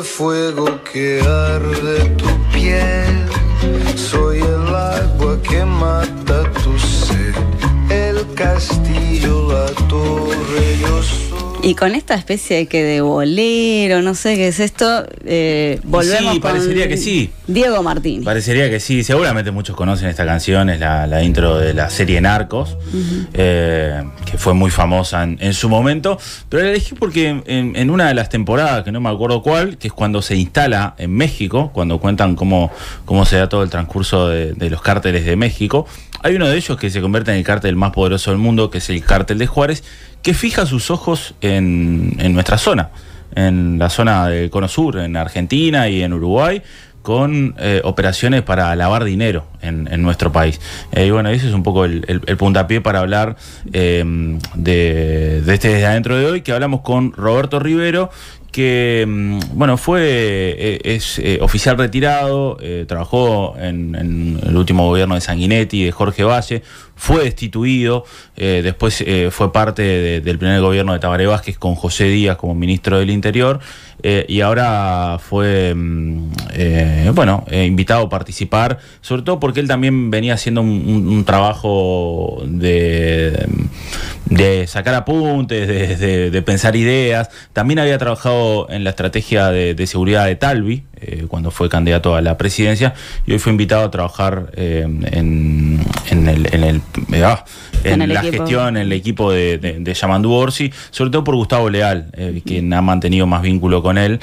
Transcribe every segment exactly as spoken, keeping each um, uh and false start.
el fuego que arde tu piel, soy el agua que mata tu sed, el castillo, la torre, yo soy. Y con esta especie de que de bolero, no sé qué es esto, eh, volvemos sí, parecería con que sí. Diego Martini. Parecería que sí, seguramente muchos conocen esta canción, es la, la intro de la serie Narcos, uh-huh. eh, que fue muy famosa en, en su momento, pero la elegí porque en, en una de las temporadas, que no me acuerdo cuál, que es cuando se instala en México, cuando cuentan cómo, cómo se da todo el transcurso de, de los cárteles de México, hay uno de ellos que se convierte en el cártel más poderoso del mundo, que es el cártel de Juárez, que fija sus ojos en, en nuestra zona, en la zona del Cono Sur, en Argentina y en Uruguay, con eh, operaciones para lavar dinero en, en nuestro país. Eh, y bueno, ese es un poco el, el, el puntapié para hablar eh, de, de este Desde Adentro de hoy, que hablamos con Roberto Rivero, que bueno, fue eh, es eh, oficial retirado, eh, trabajó en, en el último gobierno de Sanguinetti, de Jorge Valle, fue destituido, eh, después eh, fue parte de, del primer gobierno de Tabaré Vázquez con José Díaz como ministro del Interior, eh, y ahora fue eh, bueno, eh, invitado a participar, sobre todo porque él también venía haciendo un, un, un trabajo de, de sacar apuntes, de, de, de pensar ideas. También había trabajado en la estrategia de, de seguridad de Talvi, eh, cuando fue candidato a la presidencia, y hoy fue invitado a trabajar eh, en, en el, en el Ah, en, en la equipo. gestión, en el equipo de, de, de Yamandu Orsi, sobre todo por Gustavo Leal, eh, quien ha mantenido más vínculo con él,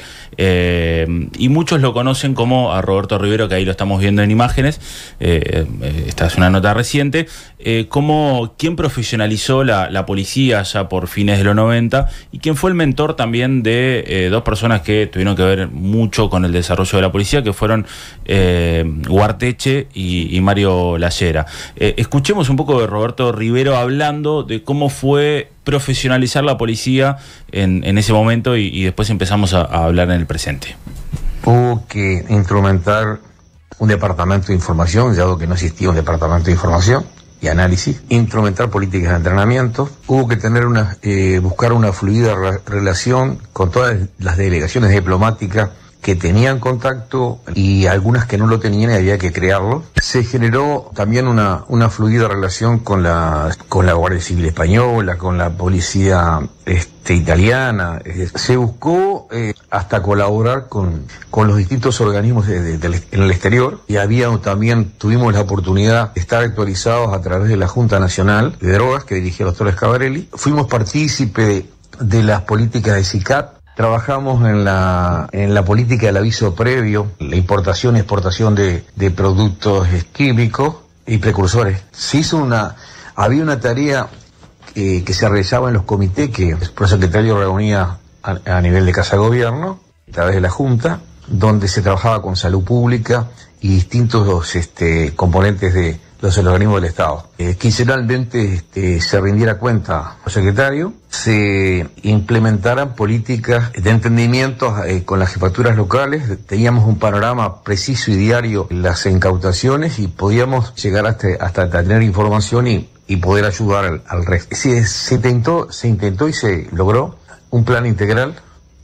eh, y muchos lo conocen como a Roberto Rivero, que ahí lo estamos viendo en imágenes, eh, esta es una nota reciente, eh, como quien profesionalizó la, la policía ya por fines de los noventa, y quien fue el mentor también de eh, dos personas que tuvieron que ver mucho con el desarrollo de la policía, que fueron eh, Guarteche y, y Mario Lallera. Eh, escuchemos un poco de Roberto Rivero hablando de cómo fue profesionalizar la policía en, en ese momento, y, y después empezamos a, a hablar en el presente. Hubo que instrumentar un departamento de información, dado que no existía un departamento de información y análisis, instrumentar políticas de entrenamiento. Hubo que tener una, eh, buscar una fluida re- relación con todas las delegaciones diplomáticas que tenían contacto y algunas que no lo tenían y había que crearlo. Se generó también una, una fluida relación con la, con la Guardia Civil Española, con la policía este, italiana. Se buscó eh, hasta colaborar con, con los distintos organismos de, de, de, en el exterior, y había también, tuvimos la oportunidad de estar actualizados a través de la Junta Nacional de Drogas, que dirigía el doctor Escabarelli. Fuimos partícipe de las políticas de SICAP. Trabajamos en la en la política del aviso previo, la importación y exportación de, de productos químicos y precursores. Se hizo una, había una tarea eh, que se realizaba en los comités que el prosecretario reunía a, a nivel de Casa de Gobierno, a través de la Junta, donde se trabajaba con salud pública y distintos este, componentes de los organismos del Estado. Eh, quincenalmente este, se rindiera cuenta al secretario, se implementaran políticas de entendimiento eh, con las jefaturas locales, teníamos un panorama preciso y diario en las incautaciones y podíamos llegar hasta, hasta tener información y, y poder ayudar al, al resto. Se, se, intentó, se intentó y se logró un plan integral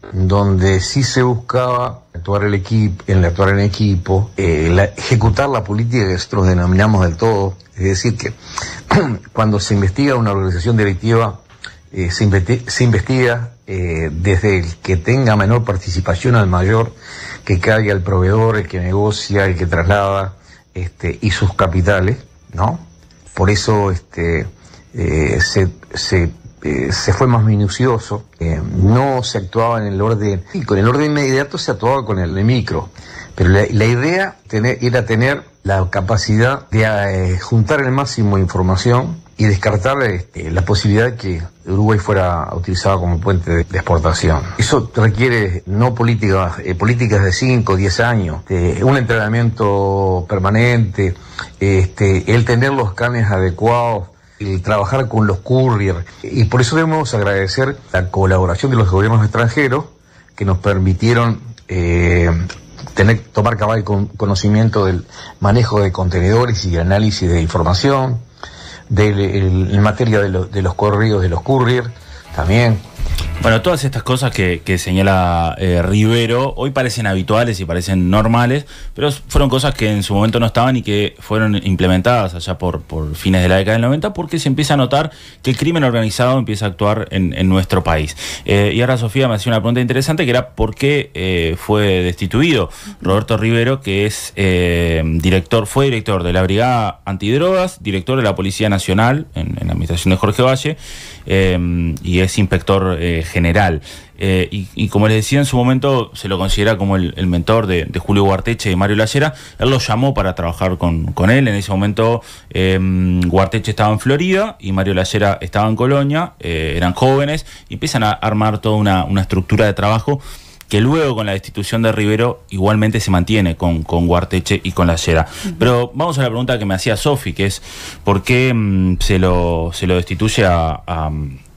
donde sí se buscaba actuar el equipo, en actuar en equipo, eh, la, ejecutar la política que nosotros denominamos del todo, es decir que cuando se investiga una organización delictiva, eh, se, investi- se investiga eh, desde el que tenga menor participación al mayor, que caiga el proveedor, el que negocia, el que traslada, este, y sus capitales, ¿no? Por eso este, eh, se, se Eh, se fue más minucioso, eh, no se actuaba en el orden, sí, con el orden inmediato se actuaba con el, el micro, pero la, la idea tener, era tener la capacidad de eh, juntar el máximo de información y descartar este, la posibilidad de que Uruguay fuera utilizado como puente de, de exportación. Eso requiere no políticas, eh, políticas de cinco, diez años, eh, un entrenamiento permanente, este, el tener los canes adecuados, el trabajar con los courier, y por eso debemos agradecer la colaboración de los gobiernos extranjeros que nos permitieron eh, tener, tomar cabal con, conocimiento del manejo de contenedores y análisis de información, de, el, en materia de, lo, de los correos de los courier también. Bueno, todas estas cosas que, que señala eh, Rivero hoy parecen habituales y parecen normales, pero fueron cosas que en su momento no estaban y que fueron implementadas allá por, por fines de la década del noventa, porque se empieza a notar que el crimen organizado empieza a actuar en, en nuestro país. Eh, y ahora Sofía me hacía una pregunta interesante, que era por qué eh, fue destituido Roberto Rivero, que es eh, director, fue director de la Brigada Antidrogas, director de la Policía Nacional en, en la administración de Jorge Valle, eh, y es inspector eh, general. Eh, y, y como les decía, en su momento se lo considera como el, el mentor de, de Julio Guarteche y Mario Lallera. Él lo llamó para trabajar con, con él. En ese momento eh, Guarteche estaba en Florida y Mario Lallera estaba en Colonia, eh, eran jóvenes, y empiezan a armar toda una, una estructura de trabajo que luego con la destitución de Rivero igualmente se mantiene con, con Guarteche y con Lallera. Uh-huh. Pero vamos a la pregunta que me hacía Sofi, que es ¿por qué mmm, se, lo, se lo destituye a... a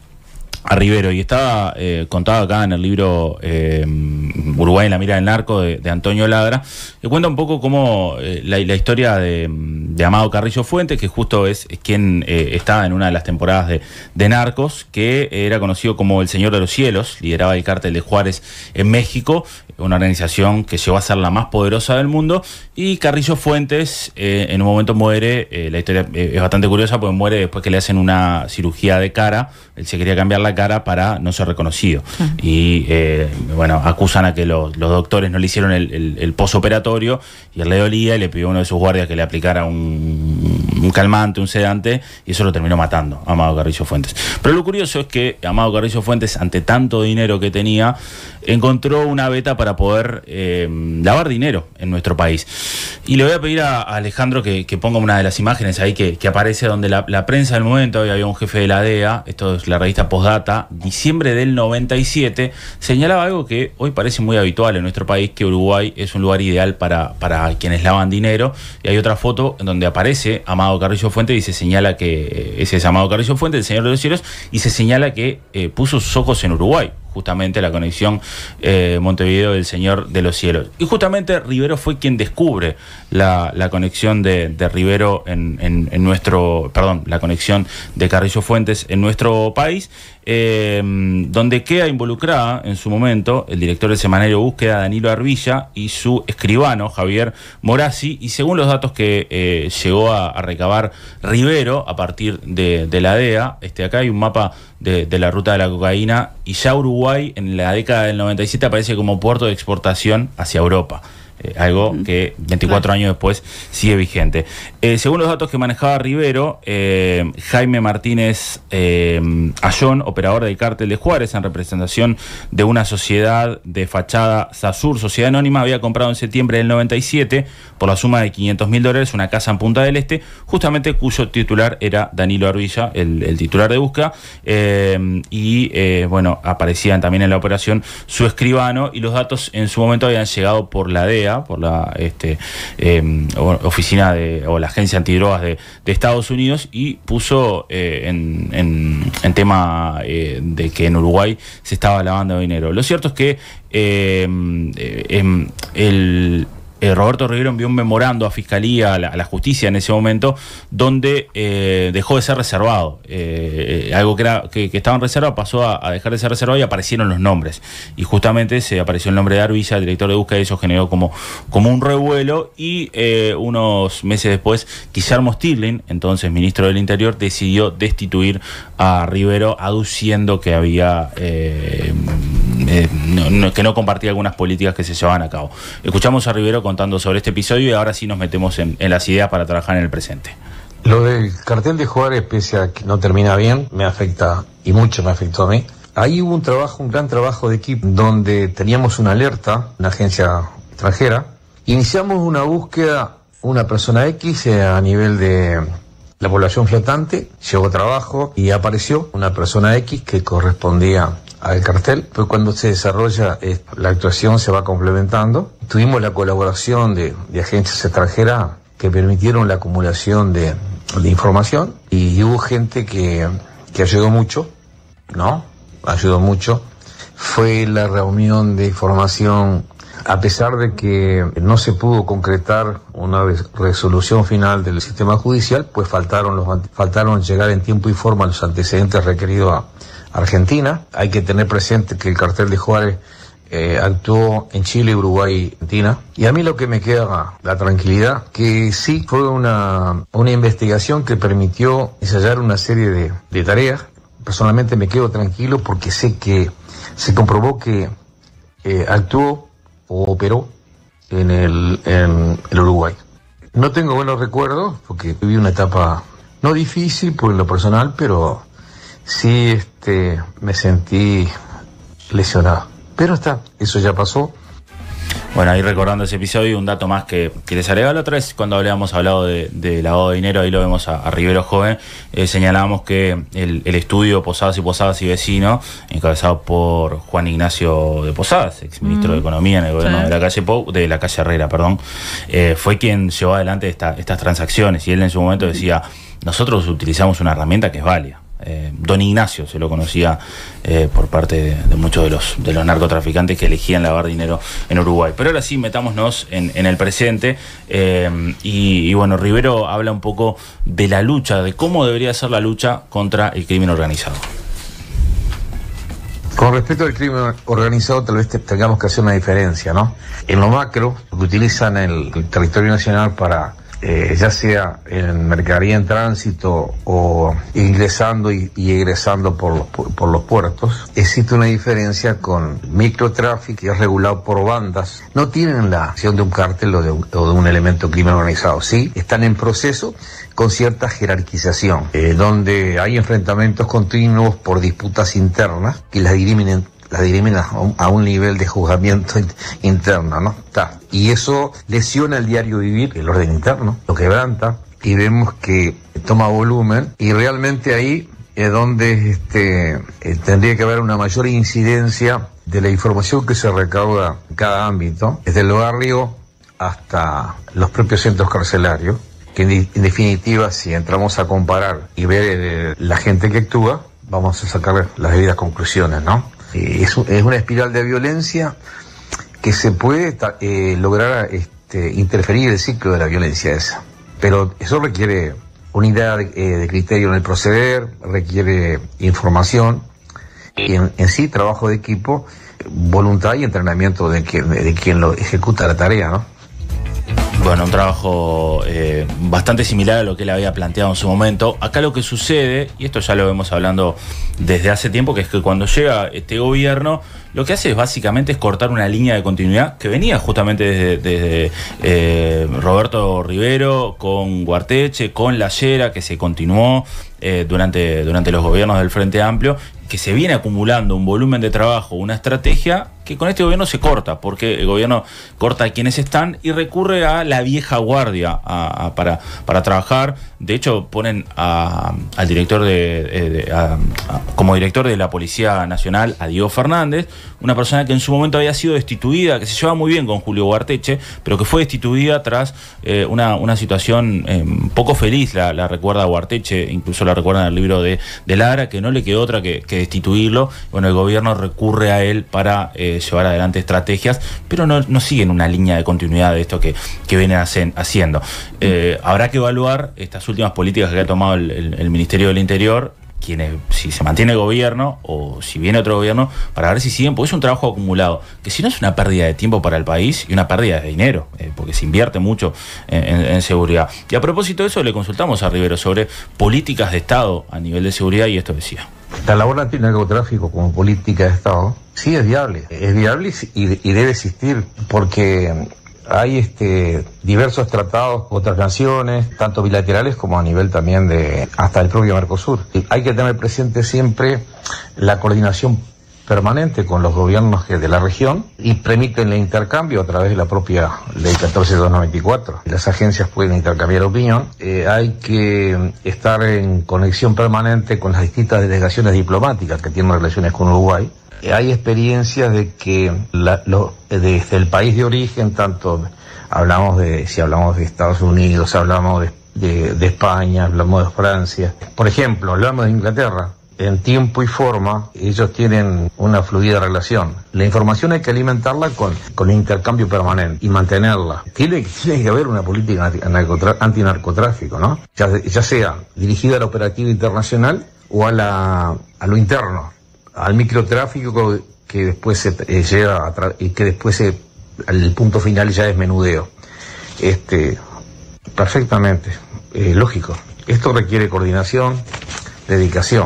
a Rivero? Y estaba eh, contado acá en el libro eh, Uruguay en la mira del narco de, de Antonio Ladra, que cuenta un poco cómo eh, la, la historia de, de Amado Carrillo Fuentes, que justo es, es quien eh, estaba en una de las temporadas de, de Narcos, que era conocido como el Señor de los Cielos, lideraba el cártel de Juárez en México, una organización que llegó a ser la más poderosa del mundo. Y Carrillo Fuentes eh, en un momento muere, eh, la historia eh, es bastante curiosa porque muere después que le hacen una cirugía de cara. Él se quería cambiar la cara para no ser reconocido. Uh-huh. Y eh, bueno, acusan a que los, los doctores no le hicieron el, el, el posoperatorio, y él le dolía y le pidió a uno de sus guardias que le aplicara un, un calmante, un sedante, y eso lo terminó matando a Amado Carrillo Fuentes. Pero lo curioso es que Amado Carrillo Fuentes, ante tanto dinero que tenía, encontró una beta para poder eh, lavar dinero en nuestro país. Y le voy a pedir a, a Alejandro que, que ponga una de las imágenes ahí que, que aparece, donde la, la prensa del momento, hoy había un jefe de la D E A, esto es la revista Postdata, diciembre del noventa y siete, señalaba algo que hoy parece muy habitual en nuestro país, que Uruguay es un lugar ideal para, para quienes lavan dinero. Y hay otra foto en donde aparece Amado Carrillo Fuentes y se señala que ese es Amado Carrillo Fuentes, el Señor de los Cielos, y se señala que eh, puso sus ojos en Uruguay, justamente la conexión eh, Montevideo del Señor de los Cielos. Y justamente Rivero fue quien descubre la, la conexión de, de Rivero en, en, en nuestro, perdón, la conexión de Carrillo Fuentes en nuestro país, eh, donde queda involucrada en su momento el director del semanario Búsqueda, Danilo Arvilla, y su escribano, Javier Morazzi. Y según los datos que eh, llegó a, a recabar Rivero a partir de, de la D E A, este, acá hay un mapa de, de la ruta de la cocaína, y ya Uruguay en la década del noventa y siete aparece como puerto de exportación hacia Europa. Eh, algo que veinticuatro años después sigue vigente. Eh, según los datos que manejaba Rivero, eh, Jaime Martínez eh, Ayón, operador del cártel de Juárez en representación de una sociedad de fachada Sasur, Sociedad Anónima, había comprado en septiembre del noventa y siete por la suma de quinientos mil dólares una casa en Punta del Este, justamente cuyo titular era Danilo Arvilla, el, el titular de Búsqueda, eh, y eh, bueno, aparecían también en la operación su escribano, y los datos en su momento habían llegado por la D E A, por la este, eh, oficina de, o la agencia antidrogas de, de Estados Unidos, y puso eh, en, en, en tema eh, de que en Uruguay se estaba lavando dinero. Lo cierto es que eh, eh, el Eh, Roberto Rivero envió un memorando a Fiscalía, a la, a la Justicia en ese momento, donde eh, dejó de ser reservado. Eh, eh, algo que, era, que, que estaba en reserva pasó a, a dejar de ser reservado, y aparecieron los nombres. Y justamente se apareció el nombre de Arvilla, el director de búsqueda, y eso generó como, como un revuelo. Y eh, unos meses después, Guillermo Stirling, entonces ministro del Interior, decidió destituir a Rivero, aduciendo que había... Eh, Eh, no, no, que no compartía algunas políticas que se llevaban a cabo. Escuchamos a Rivero contando sobre este episodio, y ahora sí nos metemos en, en las ideas para trabajar en el presente. Lo del cartel de Juárez, pese a que no termina bien, me afecta, y mucho me afectó a mí. Ahí hubo un trabajo, un gran trabajo de equipo, donde teníamos una alerta, una agencia extranjera. Iniciamos una búsqueda, una persona X eh, a nivel de la población flotante, llegó trabajo y apareció una persona X que correspondía al cartel. Pues cuando se desarrolla eh, la actuación se va complementando. Tuvimos la colaboración de, de agencias extranjeras que permitieron la acumulación de, de información, y hubo gente que, que ayudó mucho, ¿no? Ayudó mucho. Fue la reunión de información, a pesar de que no se pudo concretar una resolución final del sistema judicial, pues faltaron los faltaron llegar en tiempo y forma los antecedentes requeridos a Argentina. Hay que tener presente que el cartel de Juárez eh, actuó en Chile, Uruguay y Argentina. Y a mí lo que me queda la tranquilidad, que sí fue una, una investigación que permitió ensayar una serie de, de tareas. Personalmente me quedo tranquilo porque sé que se comprobó que eh, actuó o operó en el, en el Uruguay. No tengo buenos recuerdos porque viví una etapa no difícil por lo personal, pero sí este, me sentí lesionado. Pero está, eso ya pasó. Bueno, ahí recordando ese episodio, un dato más que, que les agregaba la otra vez cuando habíamos hablado de, de lavado de dinero, ahí lo vemos a, a Rivero Joven, eh, señalábamos que el, el estudio Posadas y Posadas y Vecino, encabezado por Juan Ignacio de Posadas, exministro mm. de Economía en el gobierno sí. de la calle Pou, de la calle Herrera, perdón, eh, fue quien llevó adelante esta, estas transacciones, y él en su momento decía, nosotros utilizamos una herramienta que es válida. Eh, Don Ignacio se lo conocía eh, por parte de, de muchos de los de los narcotraficantes que elegían lavar dinero en Uruguay. Pero ahora sí, metámonos en, en el presente eh, y, y bueno, Rivero habla un poco de la lucha, de cómo debería ser la lucha contra el crimen organizado. Con respecto al crimen organizado, tal vez tengamos que hacer una diferencia, ¿no? En lo macro, lo que utilizan el, el territorio nacional para Eh, ya sea en mercadería en tránsito o ingresando y, y egresando por los, por, por los puertos, existe una diferencia con microtráfico, que es regulado por bandas. No tienen la acción de un cártel o de un, o de un elemento crimen organizado, sí, están en proceso con cierta jerarquización, eh, donde hay enfrentamientos continuos por disputas internas que las dirimen la dirimen a un, a un nivel de juzgamiento interno, ¿no? Está. Y eso lesiona el diario vivir, el orden interno, lo quebranta, y vemos que toma volumen, y realmente ahí es donde este, eh, tendría que haber una mayor incidencia de la información que se recauda en cada ámbito, desde el barrio hasta los propios centros carcelarios, que en, en definitiva, si entramos a comparar y ver eh, la gente que actúa, vamos a sacar las debidas conclusiones, ¿no? Es, es una espiral de violencia que se puede eh, lograr este, interferir el ciclo de la violencia esa. Pero eso requiere unidad de, eh, de criterio en el proceder, requiere información y en, en sí trabajo de equipo, voluntad y entrenamiento de quien, de quien lo ejecuta la tarea, ¿no? Bueno, un trabajo eh, bastante similar a lo que él había planteado en su momento. Acá lo que sucede, y esto ya lo vemos hablando desde hace tiempo, que es que cuando llega este gobierno, lo que hace es básicamente es cortar una línea de continuidad que venía justamente desde, desde eh, Roberto Rivero, con Guarteche, con La Llera, que se continuó eh, durante, durante los gobiernos del Frente Amplio, que se viene acumulando un volumen de trabajo, una estrategia que con este gobierno se corta, porque el gobierno corta a quienes están y recurre a la vieja guardia a, a, para, para trabajar. De hecho, ponen a, al director de, de a, a, como director de la Policía Nacional a Diego Fernández, una persona que en su momento había sido destituida, que se llevaba muy bien con Julio Guarteche, pero que fue destituida tras eh, una, una situación eh, poco feliz, la, la recuerda Guarteche, incluso la recuerda en el libro de, de Lara, que no le quedó otra que, que destituirlo. Bueno, el gobierno recurre a él para eh, llevar adelante estrategias, pero no, no siguen una línea de continuidad de esto que, que vienen hacen, haciendo. Eh, habrá que evaluar estas últimas políticas que ha tomado el, el, el Ministerio del Interior, quienes, si se mantiene el gobierno o si viene otro gobierno, para ver si siguen, porque es un trabajo acumulado, que si no es una pérdida de tiempo para el país y una pérdida de dinero, eh, porque se invierte mucho en, en, en seguridad. Y a propósito de eso, le consultamos a Rivero sobre políticas de Estado a nivel de seguridad, y esto decía. La labor antinarcotráfico como política de Estado sí es viable, es viable y, y debe existir, porque hay este diversos tratados con otras naciones, tanto bilaterales como a nivel también de hasta el propio Mercosur. Y hay que tener presente siempre la coordinación permanente con los gobiernos de la región y permiten el intercambio a través de la propia ley catorce mil doscientos noventa y cuatro. Las agencias pueden intercambiar opinión. Eh, hay que estar en conexión permanente con las distintas delegaciones diplomáticas que tienen relaciones con Uruguay. Eh, hay experiencias de que la, lo, desde el país de origen, tanto hablamos de, si hablamos de Estados Unidos, hablamos de, de, de España, hablamos de Francia. Por ejemplo, hablamos de Inglaterra. En tiempo y forma, ellos tienen una fluida relación. La información hay que alimentarla con, con intercambio permanente y mantenerla. Tiene, tiene que haber una política antinarcotráfico, ¿no? Ya, ya sea dirigida al operativo internacional o a, la, a lo interno. al microtráfico que después se eh, llega a tra- y que después se, al punto final ya es menudeo. Este, perfectamente, eh, lógico. Esto requiere coordinación, dedicación.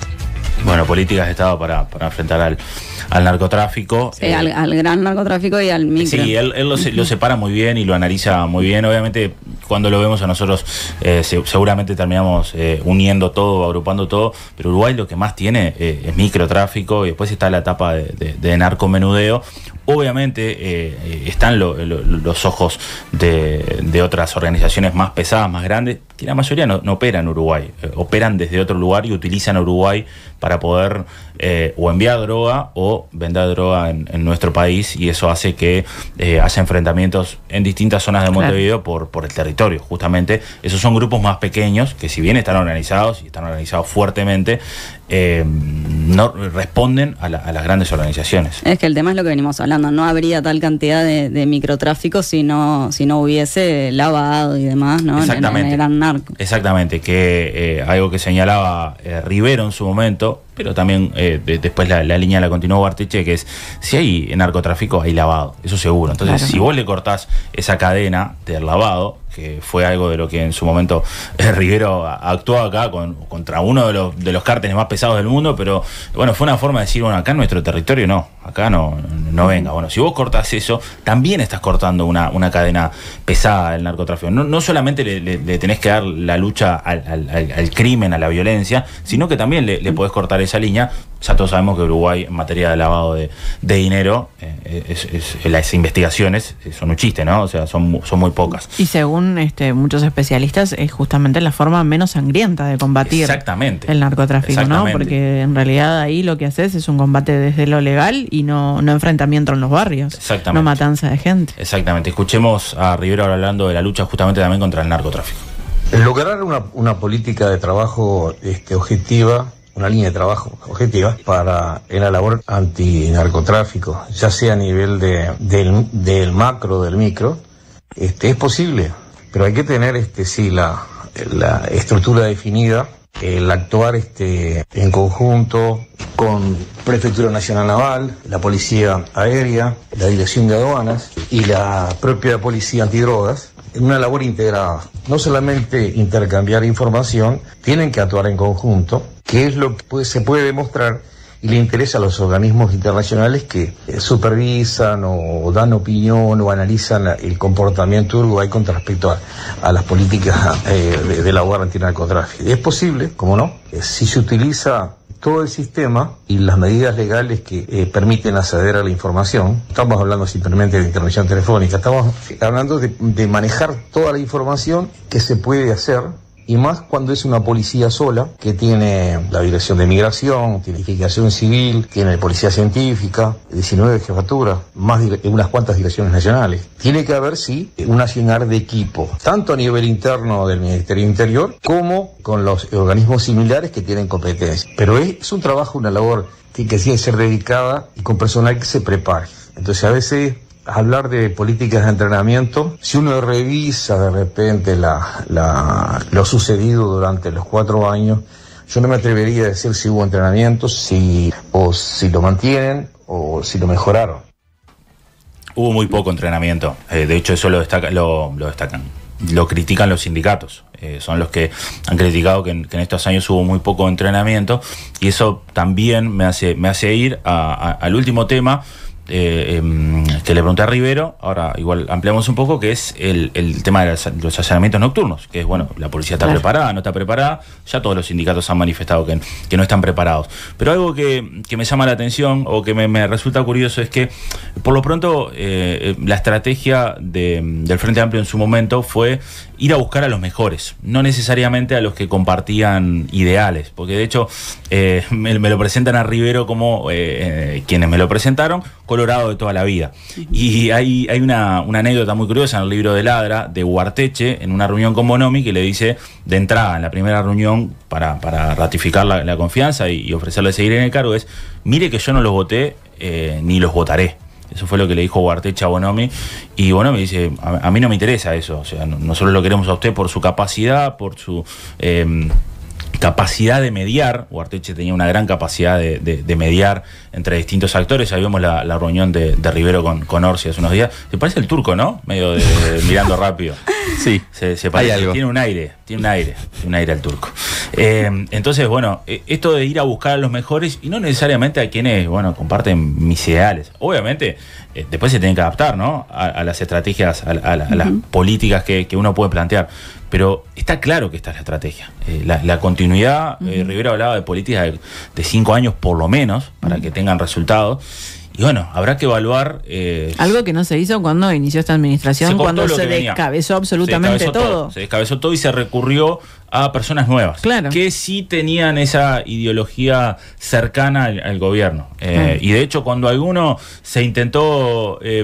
Bueno, políticas de Estado para, para enfrentar al, al narcotráfico. Sí, eh, al, al gran narcotráfico y al micro. Sí, él, él lo, se- lo separa muy bien y lo analiza muy bien. Obviamente, cuando lo vemos a nosotros, eh, se- seguramente terminamos eh, uniendo todo, agrupando todo, pero Uruguay lo que más tiene eh, es microtráfico y después está la etapa de, de, de narcomenudeo. Obviamente eh, eh, están lo- lo- los ojos de, de otras organizaciones más pesadas, más grandes, que la mayoría no, no operan en Uruguay, eh, operan desde otro lugar y utilizan a Uruguay para poder eh, o enviar droga o vender droga en, en nuestro país, y eso hace que eh, haya enfrentamientos en distintas zonas de Montevideo por, por el territorio. Justamente esos son grupos más pequeños que, si bien están organizados y están organizados fuertemente, eh, no responden a, la, a las grandes organizaciones. Es que el tema es lo que venimos hablando, no habría tal cantidad de, de microtráfico si no, si no hubiese lavado y demás, ¿no? Exactamente. En, en el gran narco. Exactamente, que eh, algo que señalaba eh, Rivero en su momento, pero también eh, de, después la, la línea la continuó Ugarteche, que es: si hay narcotráfico, hay lavado, eso seguro. Entonces, Claro. si vos le cortás esa cadena del lavado, que fue algo de lo que en su momento eh, Rivero a- actuó acá con, contra uno de los, de los cárteles más pesados del mundo, pero bueno, fue una forma de decir, bueno, acá en nuestro territorio no, acá no, no venga. Bueno, si vos cortás eso, también estás cortando una, una cadena pesada del narcotráfico. No, no solamente le, le- le tenés que dar la lucha al, al- al- al crimen, a la violencia, sino que también le, le podés cortar esa línea. Ya todos sabemos que Uruguay, en materia de lavado de, de dinero, eh, es- es- las investigaciones son un chiste, ¿no? O sea, son, mu- son muy pocas. Y según este, muchos especialistas, es justamente la forma menos sangrienta de combatir Exactamente. el narcotráfico, ¿no? Exactamente. Porque en realidad ahí lo que haces es un combate desde lo legal y no, no enfrentamiento en los barrios. Exactamente. No matanza de gente. Exactamente. Escuchemos a Rivero ahora hablando de la lucha justamente también contra el narcotráfico. Lograr una, una política de trabajo este, objetiva, una línea de trabajo objetiva para en la labor antinarcotráfico, ya sea a nivel de, del, del macro, del micro, este, es posible, pero hay que tener este, sí, la, la estructura definida, el actuar este, en conjunto con Prefectura Nacional Naval, la Policía Aérea, la Dirección de Aduanas y la propia Policía Antidrogas, en una labor integrada. No solamente intercambiar información, tienen que actuar en conjunto, que es lo que puede- se puede demostrar y le interesa a los organismos internacionales que eh, supervisan o dan opinión o analizan la- el comportamiento de Uruguay con respecto a, a las políticas eh, de, de la guerra antinarcotráfico. Es posible, como no, eh, si se utiliza todo el sistema y las medidas legales que eh, permiten acceder a la información. Estamos hablando simplemente de intervención telefónica, estamos hablando de, de manejar toda la información que se puede hacer, y más cuando es una policía sola, que tiene la Dirección de Migración, tiene Identificación Civil, tiene Policía Científica, diecinueve jefaturas, más dire- unas cuantas direcciones nacionales. Tiene que haber, sí, un accionar de equipo, tanto a nivel interno del Ministerio Interior, como con los organismos similares que tienen competencia. Pero es, es un trabajo, una labor que, que tiene que ser dedicada y con personal que se prepare. Entonces, a veces hablar de políticas de entrenamiento, si uno revisa de repente la, la, lo sucedido durante los cuatro años, yo no me atrevería a decir si hubo entrenamiento, si, o si lo mantienen o si lo mejoraron. Hubo muy poco entrenamiento. Eh, de hecho, eso lo, destaca, lo, lo destacan. Lo critican los sindicatos. Eh, son los que han criticado que en, que en estos años hubo muy poco entrenamiento. Y eso también me hace, me hace ir a, a, al último tema eh, eh, que le pregunté a Rivero. Ahora igual ampliamos un poco, que es el, el tema de los, los allanamientos nocturnos, que es, bueno, la policía está Claro. preparada, no está preparada. Ya todos los sindicatos han manifestado que, que no están preparados. Pero algo que, que me llama la atención o que me, me resulta curioso es que, por lo pronto, eh, la estrategia de, del Frente Amplio en su momento fue ir a buscar a los mejores, no necesariamente a los que compartían ideales, porque de hecho eh, me, me lo presentan a Rivero como eh, eh, quienes me lo presentaron, colorado de toda la vida. Y hay, hay una, una anécdota muy curiosa en el libro de Ladra, de Ugarteche, en una reunión con Bonomi, que le dice de entrada, en la primera reunión, para, para ratificar la, la confianza y, y ofrecerle seguir en el cargo, es: mire que yo no los voté eh, ni los votaré. Eso fue lo que le dijo Ugarteche a Bonomi. Y Bonomi dice: a, a mí no me interesa eso. O sea, no, nosotros lo queremos a usted por su capacidad, por su... Eh, capacidad de mediar. Ugarteche tenía una gran capacidad de, de, de mediar entre distintos actores. Ya vimos la, la reunión de, de Rivero con, con Orsi hace unos días. Se parece el turco, ¿no? Medio de, de mirando rápido. Sí, se, se parece. hay algo. Tiene un aire, tiene un aire, tiene un aire al turco. Eh, entonces, bueno, esto de ir a buscar a los mejores y no necesariamente a quienes, bueno, comparten mis ideales. Obviamente, eh, después se tienen que adaptar, ¿no? A, a las estrategias, a, a, a uh-huh. las políticas que, que uno puede plantear. Pero está claro que esta es la estrategia. Eh, la, la continuidad, uh-huh. eh, Rivero hablaba de políticas de, de cinco años por lo menos, para uh-huh. que tengan resultados. Y bueno, habrá que evaluar... Eh, algo que no se hizo cuando inició esta administración, se cuando se descabezó absolutamente se descabezó todo. todo. Se descabezó todo y se recurrió a personas nuevas. Claro. Que sí tenían esa ideología cercana al, al gobierno. Eh, mm. Y de hecho, cuando alguno se intentó eh,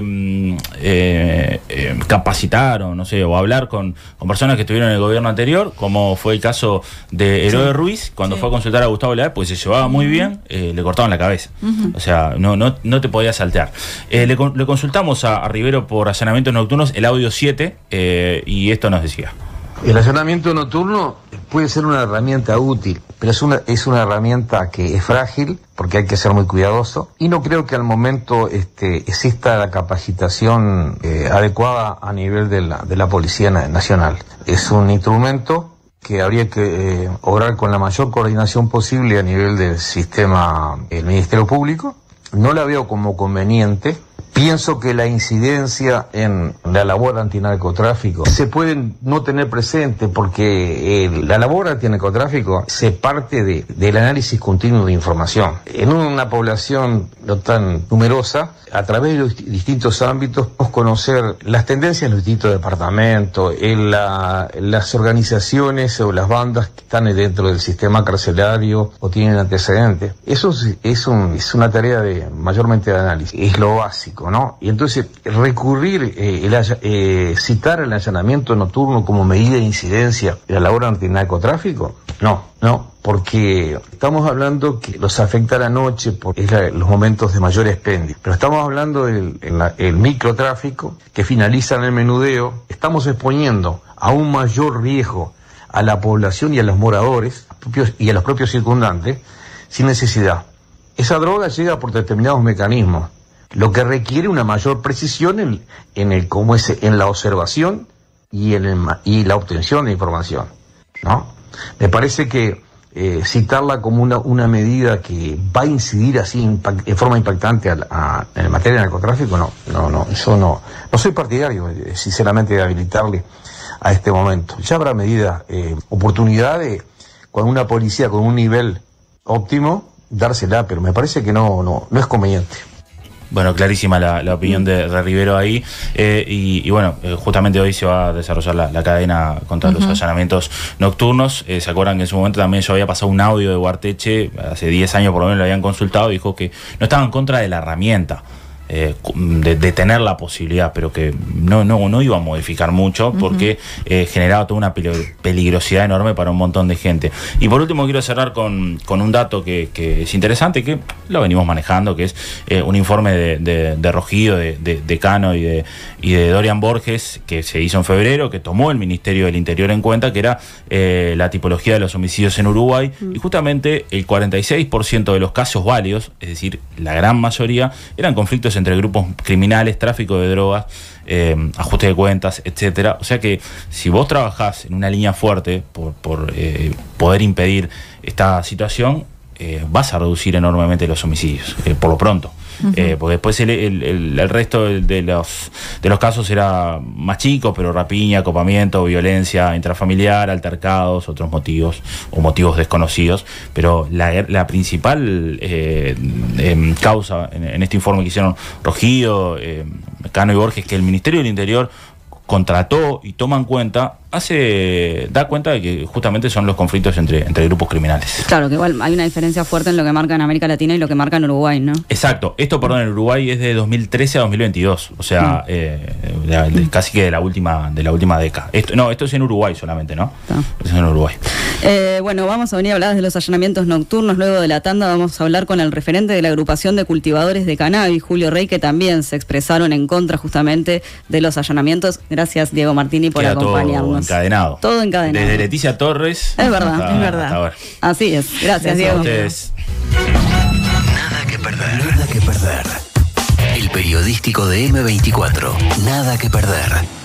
eh, eh, capacitar o no sé, o hablar con, con personas que estuvieron en el gobierno anterior, como fue el caso de Herodes sí. Ruiz, cuando sí. fue a consultar a Gustavo Leal, pues se llevaba muy bien, eh, le cortaban la cabeza. Uh-huh. O sea, no, no, no te podía saltear. Eh, le, le consultamos a, a Rivero por allanamientos nocturnos, el audio siete, eh, y esto nos decía. El allanamiento nocturno puede ser una herramienta útil, pero es una, es una herramienta que es frágil porque hay que ser muy cuidadoso y no creo que al momento este, exista la capacitación eh, adecuada a nivel de la, de la Policía Nacional. Es un instrumento que habría que eh, obrar con la mayor coordinación posible a nivel del sistema del Ministerio Público. No la veo como conveniente. Pienso que la incidencia en la labor antinarcotráfico se puede no tener presente porque eh, la labor antinarcotráfico se parte de, del análisis continuo de información. En una población no tan numerosa, a través de los distintos ámbitos, podemos conocer las tendencias en los distintos departamentos, en la, las organizaciones o las bandas que están dentro del sistema carcelario o tienen antecedentes. Eso es, es, un, es una tarea de mayormente de análisis, es lo básico, ¿no? Y entonces recurrir, eh, el, eh, citar el allanamiento nocturno como medida de incidencia de la labor antinarcotráfico, no, no. Porque estamos hablando que los afecta la noche, porque es la, los momentos de mayor expendio. Pero estamos hablando del el, el microtráfico, que finaliza en el menudeo. Estamos exponiendo a un mayor riesgo a la población y a los moradores propios, y a los propios circundantes, sin necesidad. Esa droga llega por determinados mecanismos, lo que requiere una mayor precisión en, en, el, como es, en la observación y, en el, y la obtención de información, ¿no? Me parece que Eh, citarla como una, una medida que va a incidir así impact, en forma impactante a, a, en materia de narcotráfico, no, no, no, yo no, no soy partidario, eh, sinceramente, de habilitarle a este momento. Ya habrá medidas, eh, oportunidades, con una policía con un nivel óptimo, dársela, pero me parece que no, no, no es conveniente. Bueno, clarísima la, la opinión de, de Rivero ahí. Eh, y, y bueno, eh, justamente hoy se va a desarrollar la, la cadena contra uh-huh. los allanamientos nocturnos. Eh, ¿Se acuerdan que en su momento también yo había pasado un audio de Ugarteche? Hace diez años por lo menos lo habían consultado. Dijo que no estaba en contra de la herramienta. Eh, de, de tener la posibilidad, pero que no, no, no iba a modificar mucho porque uh-huh. eh, generaba toda una peligrosidad enorme para un montón de gente. Y por último quiero cerrar con, con un dato que, que es interesante, que lo venimos manejando, que es eh, un informe de, de, de Rogido, de, de, de Cano y de, y de Dorian Borges, que se hizo en febrero, que tomó el Ministerio del Interior en cuenta, que era eh, la tipología de los homicidios en Uruguay, uh-huh. y justamente el cuarenta y seis por ciento de los casos válidos, es decir, la gran mayoría, eran conflictos entre grupos criminales, tráfico de drogas, eh, ajuste de cuentas, etcétera. O sea que si vos trabajás en una línea fuerte por, por eh, poder impedir esta situación, eh, vas a reducir enormemente los homicidios, eh, por lo pronto. Uh-huh. eh, porque después el, el, el, el resto de los, de los casos era más chico, pero rapiña, acopamiento, violencia intrafamiliar, altercados, otros motivos o motivos desconocidos. Pero la, la principal eh, eh, causa en, en este informe que hicieron Rogido, eh, Cano y Borges, que el Ministerio del Interior contrató y toma en cuenta, hace da cuenta de que justamente son los conflictos entre, entre grupos criminales. Claro, que igual hay una diferencia fuerte en lo que marca en América Latina y lo que marca en Uruguay, ¿no? Exacto. Esto, perdón, en Uruguay es de dos mil trece a dos mil veintidós, o sea, mm. eh, de, de, casi que de la última de la última década. Esto, no, esto es en Uruguay solamente, ¿no? Ah. Es en Uruguay. Eh, bueno, vamos a venir a hablar de los allanamientos nocturnos. Luego de la tanda vamos a hablar con el referente de la agrupación de cultivadores de cannabis, Julio Rey, que también se expresaron en contra justamente de los allanamientos. Gracias, Diego Martini, por Queda acompañarnos. encadenado. Todo encadenado. Desde Leticia Torres. Es verdad, hasta, es verdad. hasta ahora. Así es. Gracias, Gracias Diego. a Ustedes. Nada que perder. Nada que perder. El periodístico de eme veinticuatro. Nada que perder.